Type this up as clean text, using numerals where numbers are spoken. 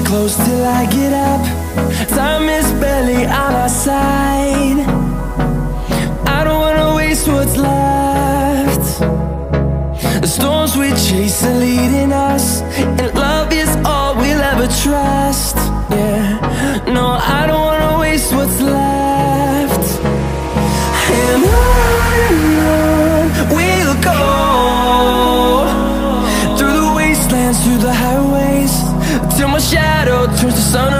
close till I get up. Time is barely on our side. I don't wanna waste what's left. The storms we chase are leading us, and love is all we'll ever trust. Yeah, no, I don't wanna waste what's left. And on we'll go, through the wastelands, through the highways, till my shadow turns to sun